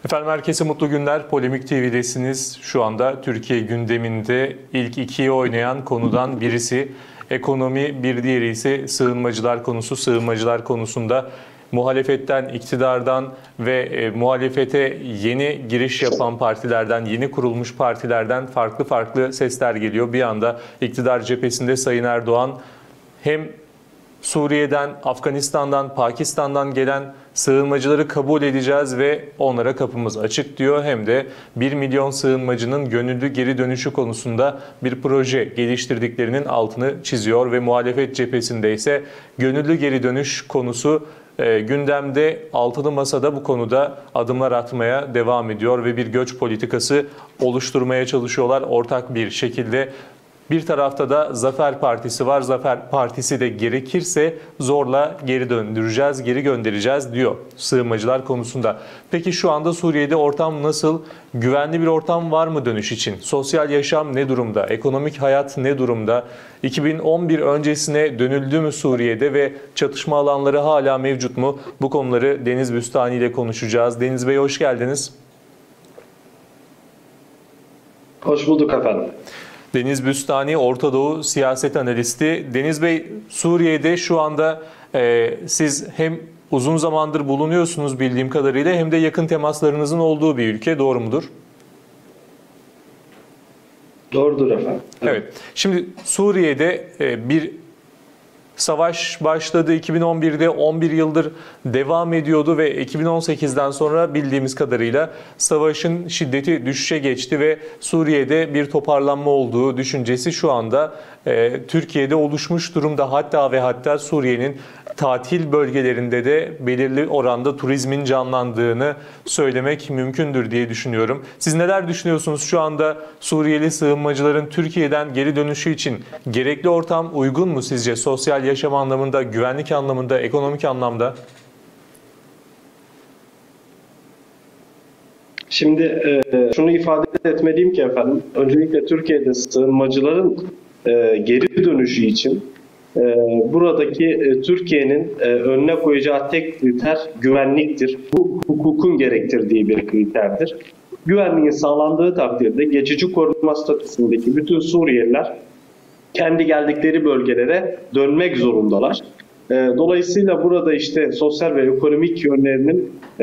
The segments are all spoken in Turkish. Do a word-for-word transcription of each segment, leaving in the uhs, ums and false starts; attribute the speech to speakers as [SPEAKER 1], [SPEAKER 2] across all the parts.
[SPEAKER 1] Efendim herkese mutlu günler. Polemik T V'desiniz. Şu anda Türkiye gündeminde ilk ikiye oynayan konudan birisi ekonomi, bir diğeri ise sığınmacılar konusu. Sığınmacılar konusunda muhalefetten, iktidardan ve e, muhalefete yeni giriş yapan partilerden, yeni kurulmuş partilerden farklı farklı sesler geliyor. Bir anda iktidar cephesinde Sayın Erdoğan hem Suriye'den, Afganistan'dan, Pakistan'dan gelen sığınmacıları kabul edeceğiz ve onlara kapımız açık diyor. Hem de bir milyon sığınmacının gönüllü geri dönüşü konusunda bir proje geliştirdiklerinin altını çiziyor ve muhalefet cephesinde ise gönüllü geri dönüş konusu e, gündemde, altılı masada bu konuda adımlar atmaya devam ediyor ve bir göç politikası oluşturmaya çalışıyorlar ortak bir şekilde. Bir tarafta da Zafer Partisi var. Zafer Partisi de gerekirse zorla geri döndüreceğiz, geri göndereceğiz diyor sığınmacılar konusunda. Peki şu anda Suriye'de ortam nasıl? Güvenli bir ortam var mı dönüş için? Sosyal yaşam ne durumda? Ekonomik hayat ne durumda? iki bin on bir öncesine dönüldü mü Suriye'de ve çatışma alanları hala mevcut mu? Bu konuları Deniz Büstani ile konuşacağız. Deniz Bey hoş geldiniz.
[SPEAKER 2] Hoş bulduk efendim.
[SPEAKER 1] Deniz Büstani, Orta Doğu siyaset analisti. Deniz Bey, Suriye'de şu anda e, siz hem uzun zamandır bulunuyorsunuz bildiğim kadarıyla hem de yakın temaslarınızın olduğu bir ülke, doğru mudur?
[SPEAKER 2] Doğrudur efendim.
[SPEAKER 1] Evet. Şimdi Suriye'de e, bir savaş başladı. iki bin on birde on bir yıldır devam ediyordu ve iki bin on sekizden sonra bildiğimiz kadarıyla savaşın şiddeti düşüşe geçti ve Suriye'de bir toparlanma olduğu düşüncesi şu anda e, Türkiye'de oluşmuş durumda. Hatta ve hatta Suriye'nin tatil bölgelerinde de belirli oranda turizmin canlandığını söylemek mümkündür diye düşünüyorum. Siz neler düşünüyorsunuz şu anda Suriyeli sığınmacıların Türkiye'den geri dönüşü için gerekli ortam uygun mu sizce? Sosyal yaşam anlamında, güvenlik anlamında, ekonomik anlamda?
[SPEAKER 2] Şimdi e, şunu ifade etmeliyim ki efendim, öncelikle Türkiye'de sığınmacıların e, geri dönüşü için e, buradaki e, Türkiye'nin e, önüne koyacağı tek kriter güvenliktir. Bu hukukun gerektirdiği bir kriterdir. Güvenliğin sağlandığı takdirde geçici koruma statüsündeki bütün Suriyeliler kendi geldikleri bölgelere dönmek zorundalar. E, dolayısıyla burada işte sosyal ve ekonomik yönlerinin e,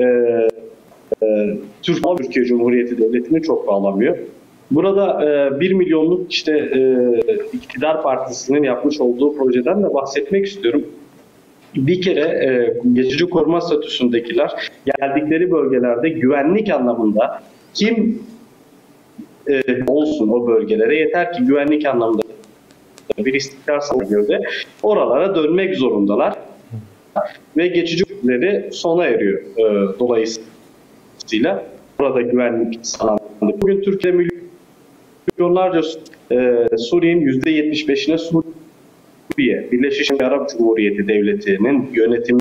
[SPEAKER 2] e, Türkiye Cumhuriyeti Devleti'ni çok bağlamıyor. Burada e, bir milyonluk işte e, iktidar partisinin yapmış olduğu projeden de bahsetmek istiyorum. Bir kere e, geçici koruma statüsündekiler geldikleri bölgelerde güvenlik anlamında kim e, olsun o bölgelere, yeter ki güvenlik anlamında bir istikrar sağlanıyor, oralara dönmek zorundalar ve geçici süreleri sona eriyor. E, dolayısıyla burada güvenlik sağlandı. Bugün Türkiye'de milyonlarca e, Suriye'nin yüzde yetmiş beşine Suriye, Birleşik Arap Cumhuriyeti Devleti'nin yönetimi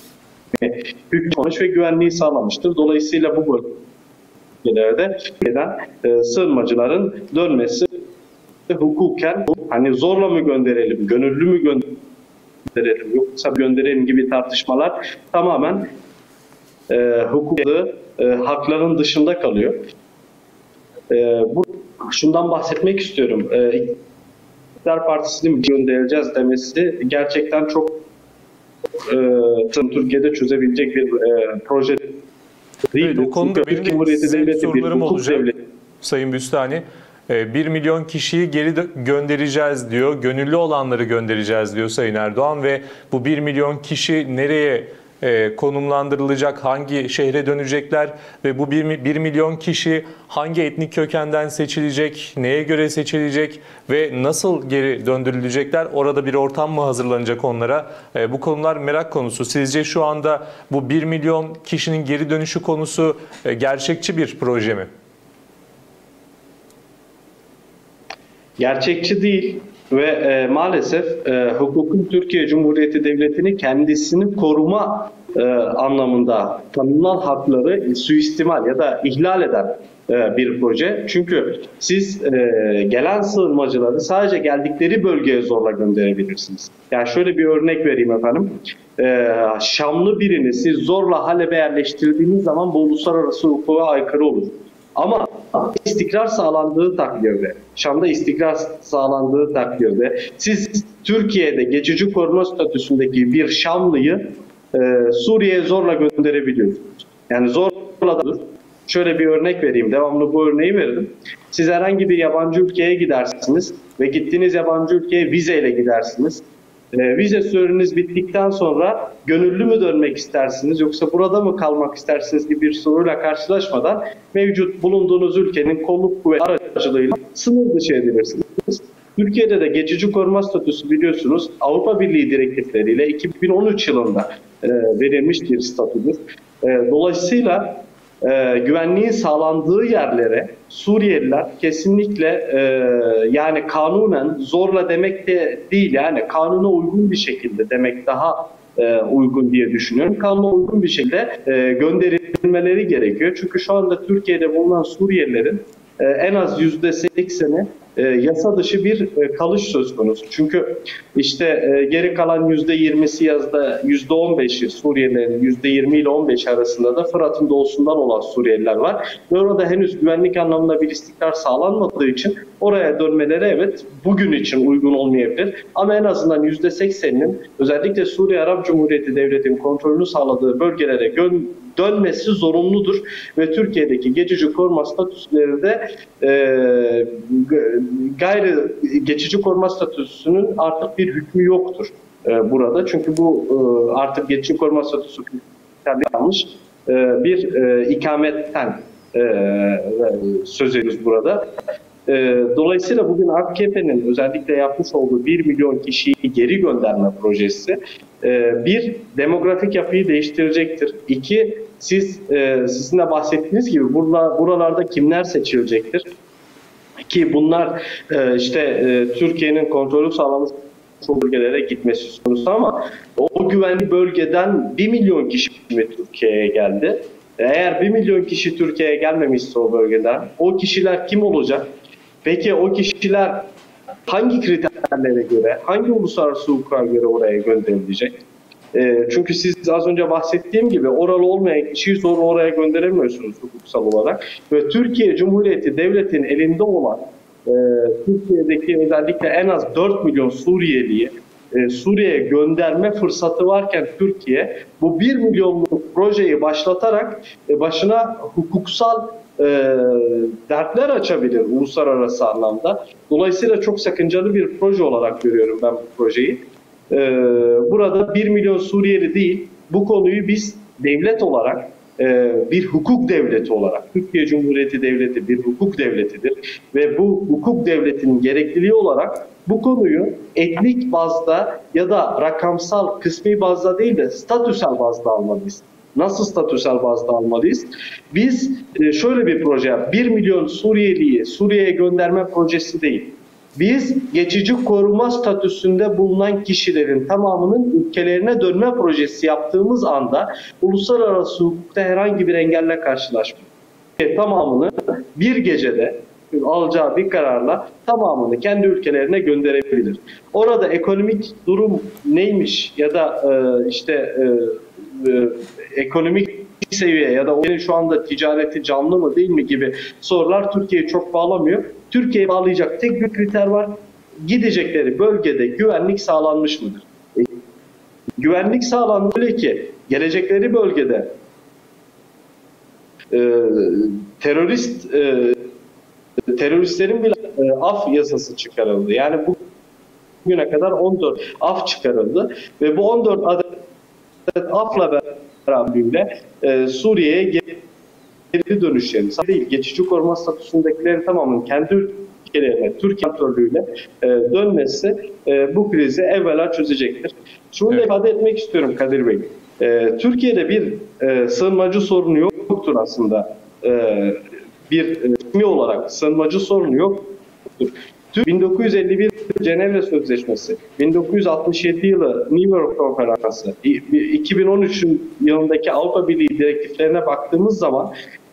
[SPEAKER 2] hükmü ve güvenliği sağlamıştır. Dolayısıyla bu bölgelerde e, sığınmacıların dönmesi hukuken, hani zorla mı gönderelim, gönüllü mü gönderelim, yoksa gönderelim gibi tartışmalar tamamen e, hukuku, e, hakların dışında kalıyor. E, bu, şundan bahsetmek istiyorum. E, İktidar Partisi'nin göndereceğiz demesi gerçekten çok e, Türkiye'de çözebilecek bir e, proje değil.
[SPEAKER 1] Evet, o konuda benim de size sorularım olacak
[SPEAKER 2] devleti.
[SPEAKER 1] Sayın Büstani. bir milyon kişiyi geri göndereceğiz diyor. Gönüllü olanları göndereceğiz diyor Sayın Erdoğan ve bu bir milyon kişi nereye e, konumlandırılacak, hangi şehre dönecekler ve bu bir milyon kişi hangi etnik kökenden seçilecek, neye göre seçilecek ve nasıl geri döndürülecekler? Orada bir ortam mı hazırlanacak onlara? E, bu konular merak konusu. Sizce şu anda bu bir milyon kişinin geri dönüşü konusu e, gerçekçi bir proje mi?
[SPEAKER 2] Gerçekçi değil ve e, maalesef e, hukukun Türkiye Cumhuriyeti Devleti'ni kendisini koruma e, anlamında tanınan hakları suistimal ya da ihlal eden e, bir proje. Çünkü siz e, gelen sığınmacıları sadece geldikleri bölgeye zorla gönderebilirsiniz. Yani şöyle bir örnek vereyim efendim. E, Şamlı birini siz zorla Halep'e yerleştirdiğiniz zaman bu uluslararası hukuka aykırı olur. Ama istikrar sağlandığı takdirde, Şam'da istikrar sağlandığı takdirde siz Türkiye'de geçici koruma statüsündeki bir Şamlıyı e, Suriye'ye zorla gönderebiliyorsunuz. Yani zorla da şöyle bir örnek vereyim, devamlı bu örneği veririm. Siz herhangi bir yabancı ülkeye gidersiniz ve gittiğiniz yabancı ülkeye vizeyle gidersiniz. E, vize süreniz bittikten sonra gönüllü mü dönmek istersiniz yoksa burada mı kalmak istersiniz gibi bir soruyla karşılaşmadan mevcut bulunduğunuz ülkenin kolluk kuvveti aracılığıyla sınır dışı edilirsiniz. Türkiye'de de geçici koruma statüsü biliyorsunuz Avrupa Birliği direktifleriyle iki bin on üç yılında e, verilmiş bir statüdür. E, dolayısıyla e, güvenliğin sağlandığı yerlere Suriyeliler kesinlikle e, yani kanunen zorla demek de değil, yani kanuna uygun bir şekilde demek daha e, uygun diye düşünüyorum. Kanuna uygun bir şekilde e, gönderilmeleri gerekiyor. Çünkü şu anda Türkiye'de bulunan Suriyelilerin e, en az yüzde sekseni e, yasa dışı bir e, kalış söz konusu. Çünkü işte e, geri kalan yüzde yirmisi yazda yüzde on beşi Suriyelilerin yüzde yirmi ile on beş arasında da Fırat'ın doğusundan olan Suriyeliler var. Ve orada henüz güvenlik anlamında bir istikrar sağlanmadığı için oraya dönmeleri evet bugün için uygun olmayabilir. Ama en azından yüzde sekseninin özellikle Suriye Arap Cumhuriyeti Devleti'nin kontrolünü sağladığı bölgelere gön dönmesi zorunludur ve Türkiye'deki geçici koruma statüsleri de e, gayri geçici koruma statüsünün artık bir hükmü yoktur e, burada. Çünkü bu e, artık geçici koruma statüsü almış e, bir e, ikametten e, söz ediyoruz burada. E, dolayısıyla bugün A K P'nin özellikle yapmış olduğu bir milyon kişiyi geri gönderme projesi e, bir, demografik yapıyı değiştirecektir. İki, siz e, sizin de bahsettiğiniz gibi burada, buralarda kimler seçilecektir? Ki bunlar e, işte e, Türkiye'nin kontrolü sağlamış bölgelere gitmesi söz konusu ama o güvenli bölgeden bir milyon kişi mi Türkiye'ye geldi? Eğer bir milyon kişi Türkiye'ye gelmemişse o bölgeden, o kişiler kim olacak? Peki o kişiler hangi kriterlere göre, hangi uluslararası hukuka göre oraya gönderilecek? E, çünkü siz az önce bahsettiğim gibi oralı olmayan kişiyi sonra oraya gönderemiyorsunuz hukuksal olarak. Ve Türkiye Cumhuriyeti Devleti'nin elinde olan e, Türkiye'deki özellikle en az dört milyon Suriyeliyi e, Suriye'ye gönderme fırsatı varken Türkiye bu bir milyonluk projeyi başlatarak e, başına hukuksal e, dertler açabilir uluslararası anlamda. Dolayısıyla çok sakıncalı bir proje olarak görüyorum ben bu projeyi. E, burada bir milyon Suriyeli değil, bu konuyu biz devlet olarak, e, bir hukuk devleti olarak, Türkiye Cumhuriyeti Devleti bir hukuk devletidir ve bu hukuk devletinin gerekliliği olarak bu konuyu etnik bazda ya da rakamsal kısmi bazda değil de statüsel bazda almalıyız. Nasıl statüsel bazda almalıyız? Biz şöyle bir proje, bir milyon Suriyeliyi Suriye'ye gönderme projesi değil. Biz geçici koruma statüsünde bulunan kişilerin tamamının ülkelerine dönme projesi yaptığımız anda uluslararası hukukta herhangi bir engelle karşılaşmıyoruz. Tamamını bir gecede alacağı bir kararla tamamını kendi ülkelerine gönderebilir. Orada ekonomik durum neymiş ya da e, işte e, e, ekonomik seviye ya da onun şu anda ticareti canlı mı değil mi gibi sorular Türkiye'yi çok bağlamıyor. Türkiye'yi bağlayacak tek bir kriter var. Gidecekleri bölgede güvenlik sağlanmış mıdır? E, güvenlik sağlanmalı ki gelecekleri bölgede e, terörist e, teröristlerin bile e, af yasası çıkarıldı. Yani bugüne kadar on dört af çıkarıldı ve bu on dört adet afla beraber e, Suriye'ye geri dönüşlerini değil, geçici koruma statüsündekilerin tamamının kendi ülkelerine, Türkiye kontrolüyle e, dönmesi e, bu krizi evvela çözecektir. Şunu evet. da ifade etmek istiyorum Kadir Bey. E, Türkiye'de bir e, sığınmacı sorunu yoktur aslında. E, bir resmi olarak sığınmacı sorunu yoktur. bin dokuz yüz elli bir Cenevre Sözleşmesi, bin dokuz yüz altmış yedi yılı New York Konferansı, iki bin on üç yılındaki Avrupa Birliği direktiflerine baktığımız zaman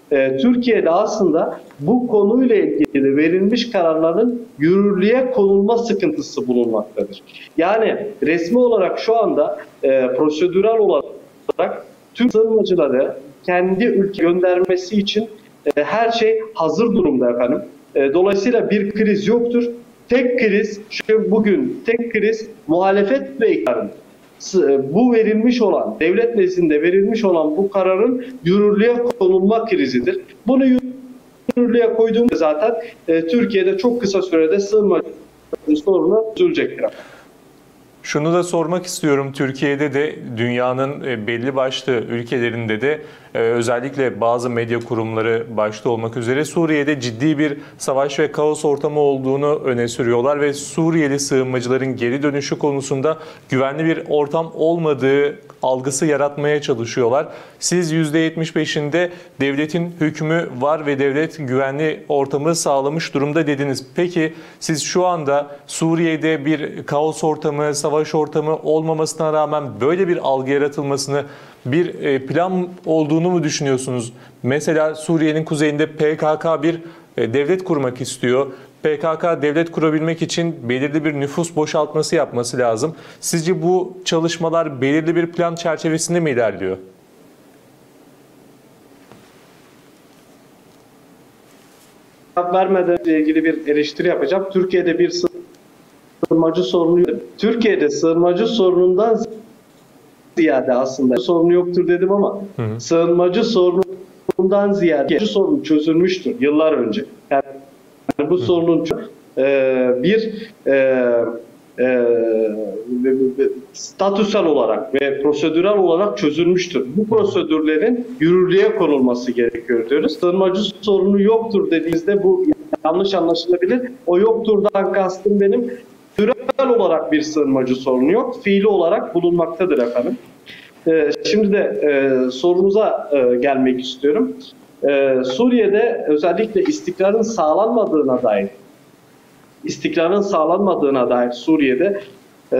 [SPEAKER 2] e, Türkiye'de aslında bu konuyla ilgili verilmiş kararların yürürlüğe konulma sıkıntısı bulunmaktadır. Yani resmi olarak şu anda e, prosedürel olarak Türk sığınmacıları kendi ülke göndermesi için e, her şey hazır durumda efendim. E, dolayısıyla bir kriz yoktur. Tek kriz, şu bugün tek kriz muhalefet ve iktidarın bu verilmiş olan, devlet nezdinde verilmiş olan bu kararın yürürlüğe konulma krizidir. Bunu yürürlüğe koyduğumuzda zaten e, Türkiye'de çok kısa sürede sığınmacı sorunu çözülecektir.
[SPEAKER 1] Şunu da sormak istiyorum. Türkiye'de de dünyanın belli başlı ülkelerinde de özellikle bazı medya kurumları başta olmak üzere Suriye'de ciddi bir savaş ve kaos ortamı olduğunu öne sürüyorlar ve Suriyeli sığınmacıların geri dönüşü konusunda güvenli bir ortam olmadığı algısı yaratmaya çalışıyorlar. Siz yüzde yetmiş beşinde devletin hükmü var ve devlet güvenli ortamı sağlamış durumda dediniz. Peki siz şu anda Suriye'de bir kaos ortamı, savaş ortamı olmamasına rağmen böyle bir algı yaratılmasını bir plan olduğunu mu düşünüyorsunuz? Mesela Suriye'nin kuzeyinde P K K bir devlet kurmak istiyor. P K K devlet kurabilmek için belirli bir nüfus boşaltması yapması lazım. Sizce bu çalışmalar belirli bir plan çerçevesinde mi ilerliyor?
[SPEAKER 2] Cevap vermeden ilgili bir eleştiri yapacağım. Türkiye'de bir sığınmacı sorunu yok. Türkiye'de sığınmacı sorunundan ziyade aslında sorunu yoktur dedim ama hı hı. sığınmacı sorunundan ziyade sorun çözülmüştür yıllar önce. Yani bu hı. sorunun e, bir e, e, statüsel olarak ve prosedürel olarak çözülmüştür. Bu prosedürlerin yürürlüğe konulması gerekiyor diyoruz. Sığınmacı sorunu yoktur dediğimizde bu yanlış anlaşılabilir. O yokturdan kastım benim türel olarak bir sığınmacı sorunu yok. Fiili olarak bulunmaktadır efendim. Ee, şimdi de e, sorumuza e, gelmek istiyorum. Ee, Suriye'de özellikle istikrarın sağlanmadığına dair istikrarın sağlanmadığına dair Suriye'de e,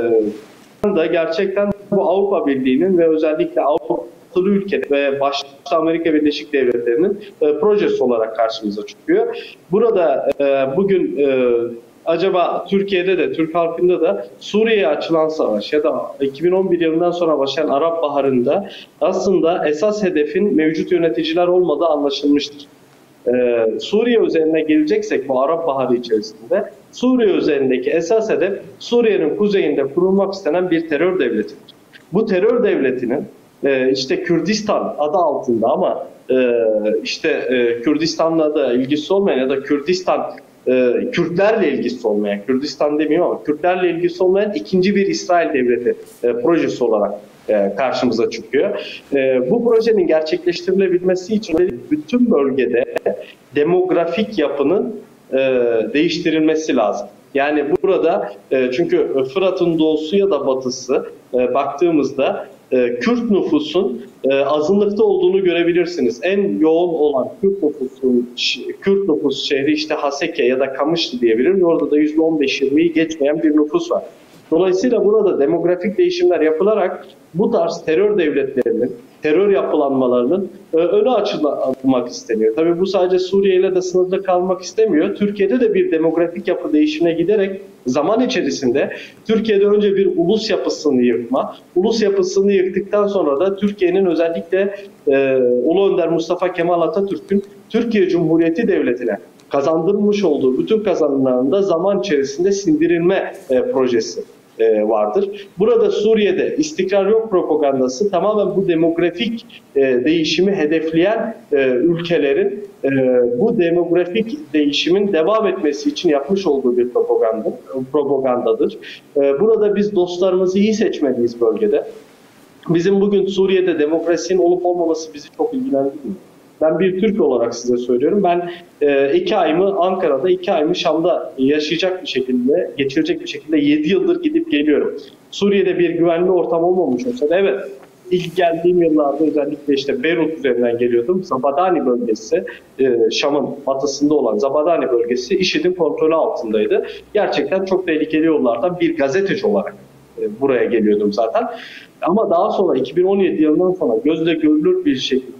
[SPEAKER 2] da gerçekten bu Avrupa Birliği'nin ve özellikle Avrupalı ülke ve başta Amerika Birleşik Devletleri'nin e, projesi olarak karşımıza çıkıyor. Burada e, bugün e, acaba Türkiye'de de, Türk halkında da Suriye'ye açılan savaş ya da iki bin on bir yılından sonra başlayan Arap Baharı'nda aslında esas hedefin mevcut yöneticiler olmadığı anlaşılmıştır. Ee, Suriye üzerine geleceksek bu Arap Baharı içerisinde Suriye üzerindeki esas hedef Suriye'nin kuzeyinde kurulmak istenen bir terör devletidir. Bu terör devletinin e, işte Kürdistan adı altında ama e, işte e, Kürdistan'la da ilgisi olmayan ya da Kürdistan e, Kürtlerle ilgisi olmayan, Kürdistan demiyorum ama Kürtlerle ilgisi olmayan ikinci bir İsrail devleti e, projesi olarak e, karşımıza çıkıyor. E, bu projenin gerçekleştirilebilmesi için bütün bölgede demografik yapının e, değiştirilmesi lazım. Yani burada e, çünkü Fırat'ın doğusu ya da batısı e, baktığımızda e, Kürt nüfusun e, azınlıkta olduğunu görebilirsiniz. En yoğun olan Kürt nüfusun Kürt nüfus şehri işte Haseke ya da Kamışlı diyebilirim. Orada da yüzde on beş yirmiyi geçmeyen bir nüfus var. Dolayısıyla burada demografik değişimler yapılarak bu tarz terör devletlerinin, terör yapılanmalarının önü açılmak isteniyor. Tabii bu sadece Suriye ile de sınırlı kalmak istemiyor. Türkiye'de de bir demografik yapı değişimine giderek zaman içerisinde Türkiye'de önce bir ulus yapısını yıkma, ulus yapısını yıktıktan sonra da Türkiye'nin özellikle e, Ulu Önder Mustafa Kemal Atatürk'ün Türkiye Cumhuriyeti Devleti'ne kazandırmış olduğu bütün kazanımlarında zaman içerisinde sindirilme e, projesi e, vardır. Burada Suriye'de istikrar yok propagandası tamamen bu demografik e, değişimi hedefleyen e, ülkelerin e, bu demografik değişimin devam etmesi için yapmış olduğu bir propaganda, propagandadır. E, burada biz dostlarımızı iyi seçmeliyiz bölgede. Bizim bugün Suriye'de demokrasinin olup olmaması bizi çok ilgilendirmiyor. Ben bir Türk olarak size söylüyorum. Ben e, iki ayımı Ankara'da, iki ayımı Şam'da yaşayacak bir şekilde, geçirecek bir şekilde yedi yıldır gidip geliyorum. Suriye'de bir güvenli ortam olmamış olsa da evet, ilk geldiğim yıllarda özellikle işte Beyrut üzerinden geliyordum. Zabadani bölgesi, e, Şam'ın batısında olan Zabadani bölgesi IŞİD'in kontrolü altındaydı. Gerçekten çok tehlikeli yollardan bir gazeteci olarak e, buraya geliyordum zaten. Ama daha sonra iki bin on yedi yılından sonra gözle görülür bir şekilde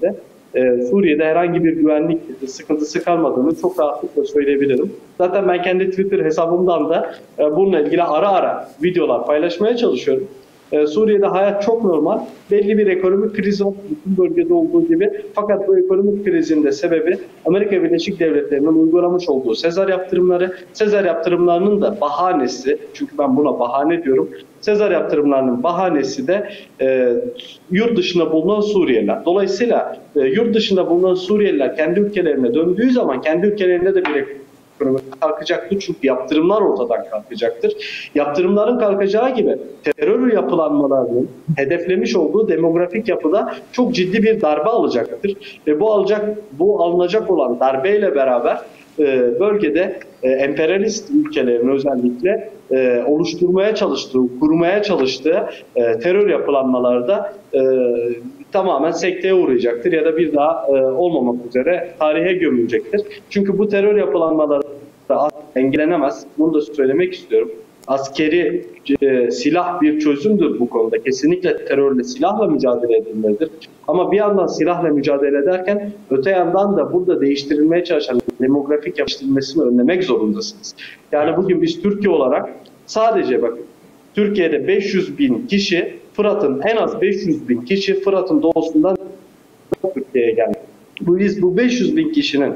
[SPEAKER 2] e, Suriye'de herhangi bir güvenlik sıkıntısı kalmadığını çok rahatlıkla söyleyebilirim. Zaten ben kendi Twitter hesabımdan da e, bununla ilgili ara ara videolar paylaşmaya çalışıyorum. Ee, Suriye'de hayat çok normal. Belli bir ekonomik kriz var bütün bölgede olduğu gibi. Fakat bu ekonomik krizin de sebebi Amerika Birleşik Devletleri'nin uygulamış olduğu Sezar yaptırımları. Sezar yaptırımlarının da bahanesi, çünkü ben buna bahane diyorum. Sezar yaptırımlarının bahanesi de e, yurt dışında bulunan Suriyeliler. Dolayısıyla e, yurt dışında bulunan Suriyeliler kendi ülkelerine döndüğü zaman kendi ülkelerinde de bir ekonomi kalkacaktır. Çünkü yaptırımlar ortadan kalkacaktır. Yaptırımların kalkacağı gibi terör yapılanmalarının hedeflemiş olduğu demografik yapıda çok ciddi bir darbe alacaktır. Ve bu alacak, bu alınacak olan darbeyle beraber e, bölgede e, emperyalist ülkelerin özellikle e, oluşturmaya çalıştığı, kurmaya çalıştığı e, terör yapılanmaları da e, tamamen sekteye uğrayacaktır ya da bir daha e, olmamak üzere tarihe gömülecektir. Çünkü bu terör yapılanmaları engellenemez. Bunu da söylemek istiyorum. Askeri e, silah bir çözümdür bu konuda. Kesinlikle terörle, silahla mücadele edilmelidir. Ama bir yandan silahla mücadele ederken öte yandan da burada değiştirilmeye çalışan demografik yapıştırılmasını önlemek zorundasınız. Yani bugün biz Türkiye olarak sadece bakın Türkiye'de beş yüz bin kişi Fırat'ın en az beş yüz bin kişi Fırat'ın doğusundan Türkiye'ye geldi. Bu biz bu beş yüz bin kişinin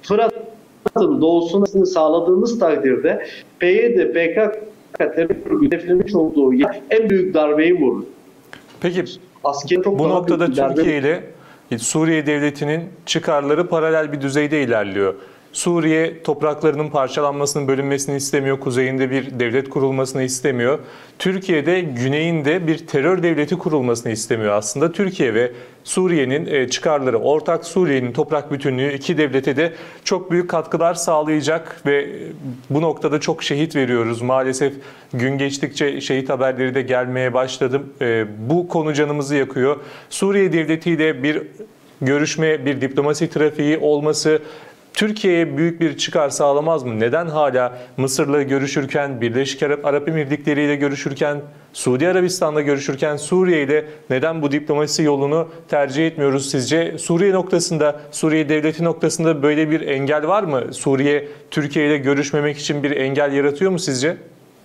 [SPEAKER 2] Fırat'ın doğusunu sağladığımız takdirde P Y D, P K K terör hedeflemiş olduğu yer en büyük darbeyi vurur.
[SPEAKER 1] Peki
[SPEAKER 2] Askeri çok
[SPEAKER 1] bu noktada
[SPEAKER 2] darbe...
[SPEAKER 1] Türkiye ile Suriye devletinin çıkarları paralel bir düzeyde ilerliyor. Suriye topraklarının parçalanmasının, bölünmesini istemiyor. Kuzeyinde bir devlet kurulmasını istemiyor. Türkiye de güneyinde bir terör devleti kurulmasını istemiyor. Aslında Türkiye ve Suriye'nin çıkarları, ortak Suriye'nin toprak bütünlüğü iki devlete de çok büyük katkılar sağlayacak ve bu noktada çok şehit veriyoruz. Maalesef gün geçtikçe şehit haberleri de gelmeye başladı. Bu konu canımızı yakıyor. Suriye devletiyle bir görüşme, bir diplomasi trafiği olması Türkiye'ye büyük bir çıkar sağlamaz mı? Neden hala Mısır'la görüşürken, Birleşik Arap, Arap Emirlikleri ile görüşürken, Suudi Arabistan'la görüşürken Suriye ile neden bu diplomasi yolunu tercih etmiyoruz sizce? Suriye noktasında, Suriye devleti noktasında böyle bir engel var mı? Suriye, Türkiye ile görüşmemek için bir engel yaratıyor mu sizce?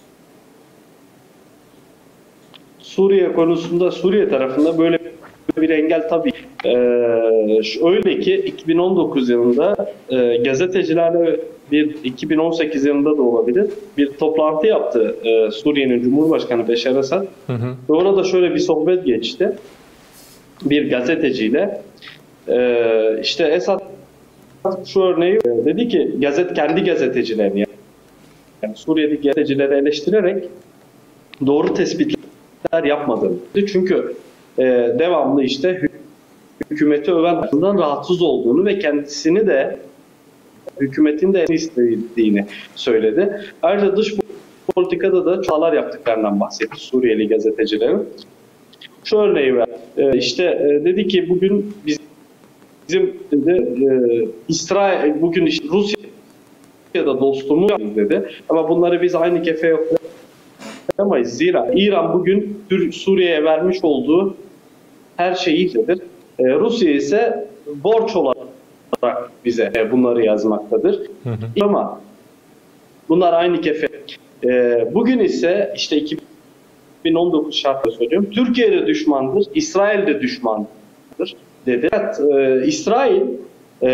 [SPEAKER 2] Suriye konusunda, Suriye tarafında böyle bir engel tabii. Ee, öyle ki iki bin on dokuz yılında e, gazetecilerle bir iki bin on sekiz yılında da olabilir bir toplantı yaptı e, Suriye'nin Cumhurbaşkanı Beşar Esad. Hı hı. Ve orada şöyle bir sohbet geçti. Bir gazeteciyle e, işte Esad şu örneği e, dedi ki gazet kendi gazetecilerini yani Suriye'deki gazetecileri eleştirerek doğru tespitler yapmadığını. Çünkü e, devamlı işte hükümeti övenlerden rahatsız olduğunu ve kendisini de hükümetin de istediğini söyledi. Ayrıca dış politikada da çağlar yaptıklarından bahsetti Suriyeli gazetecilerin. Şu örneği ver. E, işte e, dedi ki bugün biz, bizim dedi, e, İsrail bugün işte Rusya'da dostumuz dedi. Ama bunları biz aynı kefeye koyamayız. Zira İran bugün Suriye'ye vermiş olduğu her şeyi dedi. Rusya ise borç olarak bize bunları yazmaktadır. Hı hı. Ama bunlar aynı kefe. Bugün ise işte iki bin on dokuz şartla söylüyorum. Türkiye de düşmandır, İsrail de düşmandır dedi. Evet, e, İsrail e,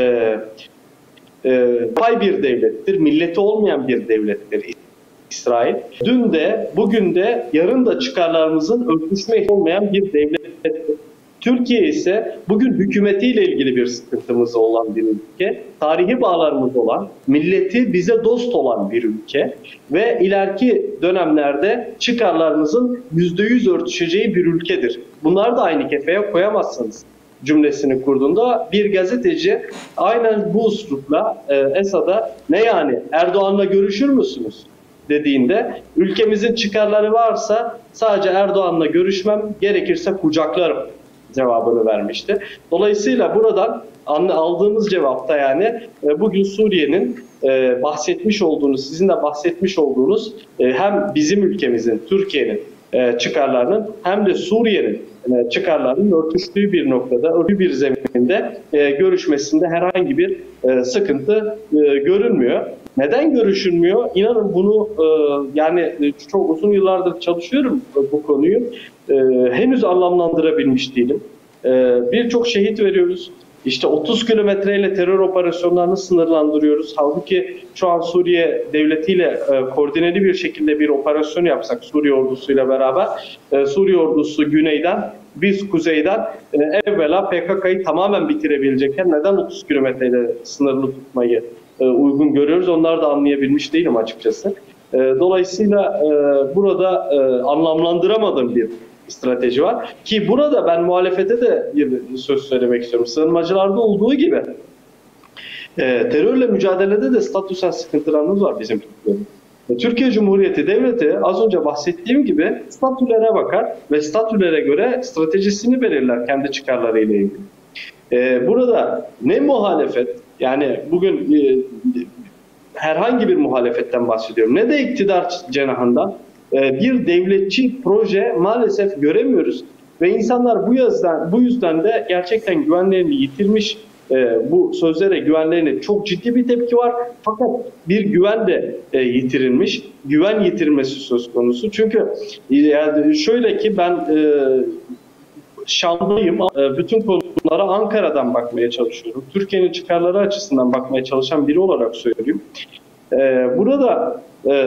[SPEAKER 2] e, pay bir devlettir, milleti olmayan bir devlettir İsrail. Dün de, bugün de, yarın da çıkarlarımızın örtüşme olmayan bir devlettir. Türkiye ise bugün hükümetiyle ilgili bir sıkıntımız olan bir ülke, tarihi bağlarımız olan, milleti bize dost olan bir ülke ve ileriki dönemlerde çıkarlarımızın yüzde yüz örtüşeceği bir ülkedir. Bunları da aynı kefeye koyamazsınız cümlesini kurduğunda bir gazeteci aynen bu üslupla e, Esad'a ne yani Erdoğan'la görüşür müsünüz dediğinde ülkemizin çıkarları varsa sadece Erdoğan'la görüşmem, gerekirse kucaklarım cevabını vermişti. Dolayısıyla buradan aldığımız cevapta yani bugün Suriye'nin bahsetmiş olduğunuz, sizin de bahsetmiş olduğunuz hem bizim ülkemizin, Türkiye'nin çıkarlarının hem de Suriye'nin çıkarlarının örtüştüğü bir noktada, örtüştüğü bir zeminde gündeminde e, görüşmesinde herhangi bir e, sıkıntı e, görünmüyor. Neden görüşülmüyor? İnanın bunu e, yani çok uzun yıllardır çalışıyorum bu konuyu. E, henüz anlamlandırabilmiş değilim. E, Birçok şehit veriyoruz. İşte otuz kilometreyle terör operasyonlarını sınırlandırıyoruz. Halbuki şu an Suriye devletiyle e, koordineli bir şekilde bir operasyon yapsak Suriye ordusuyla beraber, e, Suriye ordusu güneyden, biz kuzeyden e, evvela P K K'yı tamamen bitirebilecekken neden otuz kilometreyle sınırlı tutmayı e, uygun görüyoruz? Onları da anlayabilmiş değilim açıkçası. E, dolayısıyla e, burada e, anlamlandıramadığım bir strateji var. Ki burada ben muhalefete de bir söz söylemek istiyorum. Sığınmacılarda olduğu gibi e, terörle mücadelede de statüsel sıkıntılarımız var bizim Türkiye'de. Türkiye Cumhuriyeti Devleti az önce bahsettiğim gibi statülere bakar ve statülere göre stratejisini belirler kendi çıkarlarıyla ilgili. E, burada ne muhalefet, yani bugün e, herhangi bir muhalefetten bahsediyorum, ne de iktidar cenahından bir devletçi proje maalesef göremiyoruz ve insanlar bu yüzden bu yüzden de gerçekten güvenlerini yitirmiş. Bu sözlere güvenlerine çok ciddi bir tepki var. Fakat bir güven de yitirilmiş. Güven yitirmesi söz konusu. Çünkü yani şöyle ki ben Şam'dayım. Bütün konulara Ankara'dan bakmaya çalışıyorum. Türkiye'nin çıkarları açısından bakmaya çalışan biri olarak söyleyeyim. Burada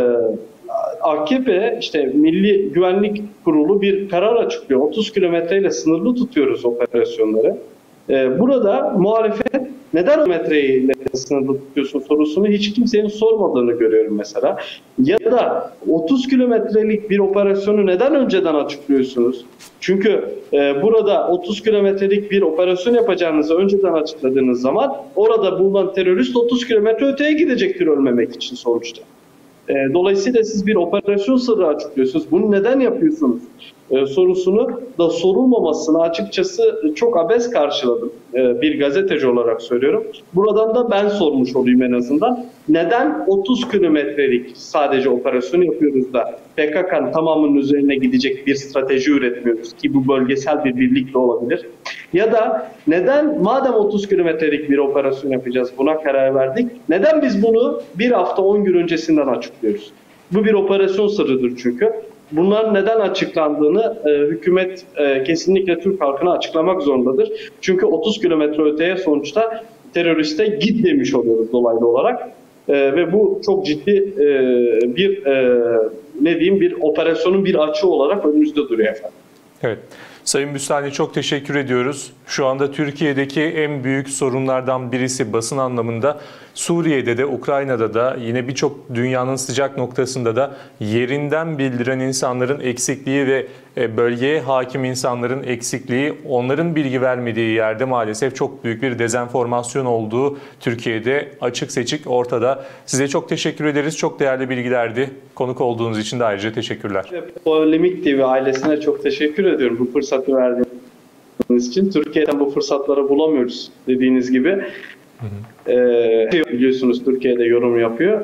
[SPEAKER 2] A K P işte Milli Güvenlik Kurulu bir karar açıklıyor. otuz kilometreyle sınırlı tutuyoruz operasyonları. Burada muhalefet neden o metreyle sınırlı tutuyorsun sorusunu hiç kimsenin sormadığını görüyorum mesela. Ya da otuz kilometrelik bir operasyonu neden önceden açıklıyorsunuz? Çünkü e, burada otuz kilometrelik bir operasyon yapacağınızı önceden açıkladığınız zaman orada bulunan terörist otuz kilometre öteye gidecektir ölmemek için sonuçta. E, dolayısıyla siz bir operasyon sırrı açıklıyorsunuz. Bunu neden yapıyorsunuz? E, sorusunu da sorulmamasını açıkçası çok abes karşıladım. E, bir gazeteci olarak söylüyorum. Buradan da ben sormuş olayım en azından. Neden otuz kilometrelik sadece operasyon yapıyoruz da P K K'nın tamamının üzerine gidecek bir strateji üretmiyoruz ki bu bölgesel bir birlikle olabilir. Ya da neden madem otuz kilometrelik bir operasyon yapacağız buna karar verdik. Neden biz bunu bir hafta on gün öncesinden açıklıyoruz? Bu bir operasyon sırrıdır çünkü. Bunların neden açıklandığını e, hükümet e, kesinlikle Türk halkına açıklamak zorundadır. Çünkü otuz kilometre öteye sonuçta teröriste git demiş oluyoruz dolaylı olarak. E, ve bu çok ciddi e, bir e, ne diyeyim bir operasyonun bir açığı olarak önümüzde duruyor efendim.
[SPEAKER 1] Evet. Sayın Büstani çok teşekkür ediyoruz. Şu anda Türkiye'deki en büyük sorunlardan birisi basın anlamında Suriye'de de Ukrayna'da da yine birçok dünyanın sıcak noktasında da yerinden bildiren insanların eksikliği ve bölgeye hakim insanların eksikliği, onların bilgi vermediği yerde maalesef çok büyük bir dezenformasyon olduğu Türkiye'de açık seçik ortada. Size çok teşekkür ederiz. Çok değerli bilgilerdi. Konuk olduğunuz için de ayrıca teşekkürler.
[SPEAKER 2] Polemik T V ailesine çok teşekkür ediyorum bu fırsatı verdiğiniz için. Türkiye'den bu fırsatları bulamıyoruz dediğiniz gibi. Hı hı. Ee, biliyorsunuz Türkiye'de yorum yapıyor.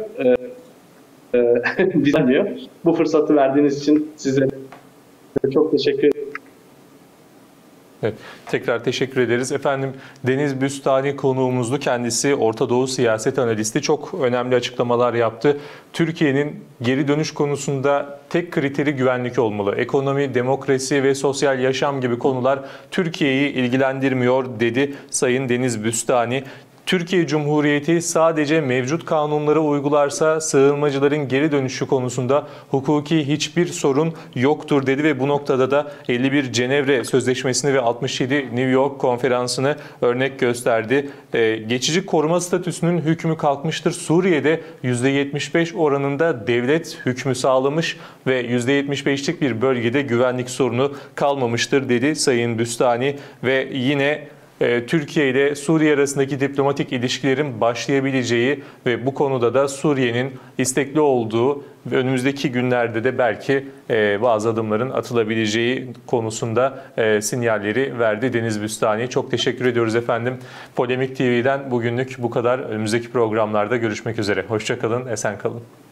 [SPEAKER 2] Ee, e, bilmiyor. Bu fırsatı verdiğiniz için size çok teşekkür ederim.
[SPEAKER 1] Evet, tekrar teşekkür ederiz. Efendim Deniz Büstani konuğumuzdu. Kendisi Orta Doğu siyaset analisti. Çok önemli açıklamalar yaptı. Türkiye'nin geri dönüş konusunda tek kriteri güvenlik olmalı. Ekonomi, demokrasi ve sosyal yaşam gibi konular Türkiye'yi ilgilendirmiyor dedi Sayın Deniz Büstani. Türkiye Cumhuriyeti sadece mevcut kanunları uygularsa sığınmacıların geri dönüşü konusunda hukuki hiçbir sorun yoktur dedi ve bu noktada da elli bir Cenevre Sözleşmesi'ni ve altmış yedi New York Konferansı'nı örnek gösterdi. Ee, geçici koruma statüsünün hükmü kalkmıştır. Suriye'de yüzde yetmiş beş oranında devlet hükmü sağlamış ve yüzde yetmiş beşlik bir bölgede güvenlik sorunu kalmamıştır dedi Sayın Büstani ve yine Türkiye ile Suriye arasındaki diplomatik ilişkilerin başlayabileceği ve bu konuda da Suriye'nin istekli olduğu ve önümüzdeki günlerde de belki bazı adımların atılabileceği konusunda sinyalleri verdi Deniz Büstani. Çok teşekkür ediyoruz efendim. Polemik T V'den bugünlük bu kadar. Önümüzdeki programlarda görüşmek üzere. Hoşça kalın, esen kalın.